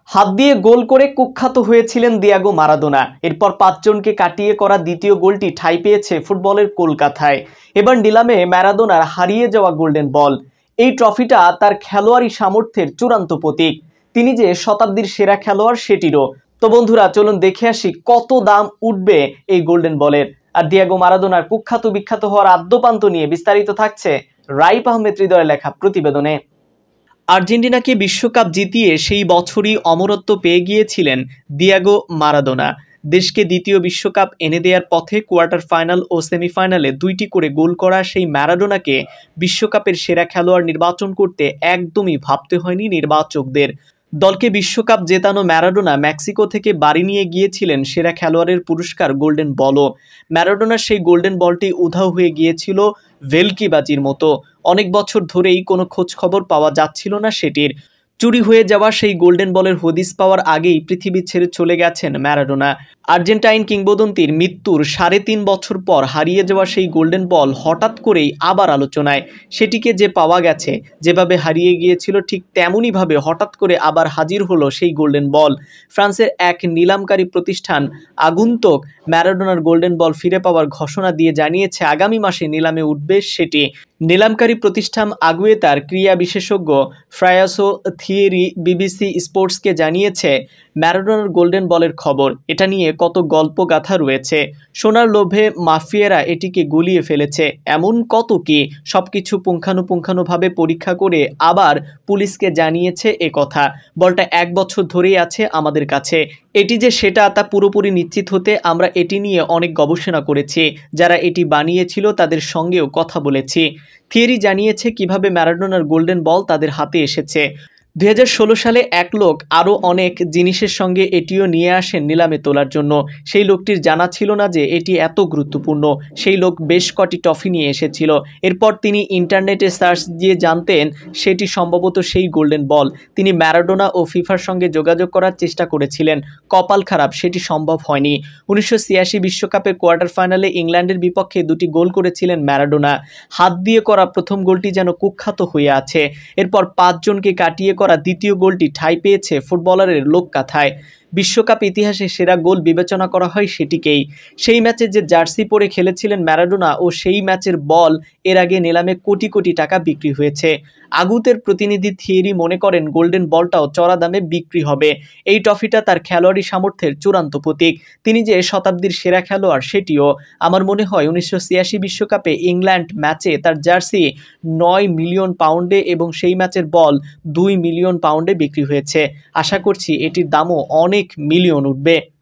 হাত দিয়ে গোল করে কুখ্যাত হয়েছিলেন দিয়াগো মারাদোনা। এরপর 5 জনকে কাটিয়ে করা দ্বিতীয় গোলটি ঠাঁই পেয়েছে ফুটবলের কলকাতায়। এবার নিলামে ম্যারাদোনার হারিয়ে যাওয়া গোল্ডেন বল। এই ট্রফিটা তার খেলোয়াড়ি সামর্থ্যের চূড়ান্ত প্রতীক। তিনি যে শতাব্দীর সেরা খেলোয়াড় সেটিরও। তো বন্ধুরা, চলুন দেখে আসি কত দাম উঠবে এই গোল্ডেন বলের। আর দিয়াগো মারাদোনার কুখ্যাত বিখ্যাত হওয়ার আদ্যোপান্ত নিয়ে বিস্তারিত থাকছে রাইপ আহমেদ হৃদয়ের লেখা প্রতিবেদনে। আর্জেন্টিনাকে বিশ্বকাপ জিতিয়ে সেই বছরই অমরত্ব পেয়ে গিয়েছিলেন দিয়াগো মারাদোনা। দেশকে দ্বিতীয় বিশ্বকাপ এনে দেওয়ার পথে কোয়ার্টার ফাইনাল ও সেমিফাইনালে 2টি করে গোল করা সেই ম্যারাডোনাকে বিশ্বকাপের সেরা খেলোয়াড় নির্বাচন করতে একদমই ভাবতে হয়নি নির্বাচকদের। দলকে বিশ্বকাপ জেতানো ম্যারাডোনা মেক্সিকো থেকে বাড়ি নিয়ে গিয়েছিলেন সেরা খেলোয়াড়ের পুরস্কার গোল্ডেন বলও। ম্যারাডোনার সেই গোল্ডেন বলটি উধাও হয়ে গিয়েছিল ভেলকিবাজির মতো। অনেক বছর ধরেই কোনো খোঁজ খবর পাওয়া যাচ্ছিল না সেটির। চুরি হয়ে যাওয়া সেই গোল্ডেন বলের হদিস পাওয়ার আগেই পৃথিবী ছেড়ে চলে গেছেন ম্যারাডোনা। আর্জেন্টাইন কিংবদন্তির মৃত্যুর 3.5 বছর পর হারিয়ে যাওয়া সেই গোল্ডেন বল হঠাৎ করেই আবার আলোচনায়। সেটিকে যে পাওয়া গেছে, যেভাবে হারিয়ে গিয়েছিল ঠিক তেমনইভাবে হঠাৎ করে আবার হাজির হলো সেই গোল্ডেন বল। ফ্রান্সের এক নিলামকারী প্রতিষ্ঠান আগন্তুক ম্যারাডোনার গোল্ডেন বল ফিরে পাওয়ার ঘোষণা দিয়ে জানিয়েছে আগামী মাসে নিলামে উঠবে সেটি। নিলামকারী প্রতিষ্ঠান আগুয়েতার ক্রীড়া বিশেষজ্ঞ ফ্রায়াসো থিয়েরি বিবিসি স্পোর্টসকে জানিয়েছে ম্যারাডোনার গোল্ডেন বলের খবর। এটা নিয়ে কত গল্পগাথা রয়েছে। সোনার লোভে মাফিয়ারা এটিকে গুলিয়ে ফেলেছে, এমন কত কি সবকিছু পুঙ্খানুপুঙ্খানুভাবে পরীক্ষা করে আবার পুলিশকে জানিয়েছে এ কথা। বলটা 1 বছর ধরেই আছে আমাদের কাছে। এটি যে সেটা তা পুরোপুরি নিশ্চিত হতে আমরা এটি নিয়ে অনেক গবেষণা করেছি। যারা এটি বানিয়েছিল তাদের সঙ্গেও কথা বলেছি। থিয়েরি জানিয়েছে কিভাবে ম্যারাডোনার গোল্ডেন বল তাদের হাতে এসেছে। 2016 সালে এক লোক আরও অনেক জিনিসের সঙ্গে এটিও নিয়ে আসেন নিলামে তোলার জন্য। সেই লোকটির জানা ছিল না যে এটি এত গুরুত্বপূর্ণ। সেই লোক বেশ কটি ট্রফি নিয়ে এসেছিল। এরপর তিনি ইন্টারনেটে সার্চ দিয়ে জানতেন সেটি সম্ভবত সেই গোল্ডেন বল। তিনি ম্যারাডোনা ও ফিফার সঙ্গে যোগাযোগ করার চেষ্টা করেছিলেন। কপাল খারাপ, সেটি সম্ভব হয়নি। 1986 বিশ্বকাপের কোয়ার্টার ফাইনালে ইংল্যান্ডের বিপক্ষে 2টি গোল করেছিলেন ম্যারাডোনা। হাত দিয়ে করা প্রথম গোলটি যেন কুখ্যাত হয়ে আছে। এরপর 5 জনকে কাটিয়ে করা দ্বিতীয় গোলটি ঠাঁই পেয়েছে ফুটবলারের লোকগাথায়। বিশ্বকাপ ইতিহাসে সেরা গোল বিবেচনা করা হয় সেটিকেই। সেই ম্যাচে যে জার্সি পরে খেলেছিলেন ম্যারাডোনা ও সেই ম্যাচের বল এর আগে নিলামে কোটি কোটি টাকা বিক্রি হয়েছে। আগুতের প্রতিনিধি থিয়েরি মনে করেন গোল্ডেন বলটাও চড়া দামে বিক্রি হবে। এই ট্রফিটা তার খেলোয়াড়ি সামর্থ্যের চূড়ান্ত প্রতীক। তিনি যে শতাব্দীর সেরা খেলোয়াড় সেটিও। আমার মনে হয় 1986 বিশ্বকাপে ইংল্যান্ড ম্যাচে তার জার্সি 9 মিলিয়ন পাউন্ডে এবং সেই ম্যাচের বল 2 মিলিয়ন পাউন্ডে বিক্রি হয়েছে। আশা করছি এটির দামও অনেক মিলিয়ন উঠবে।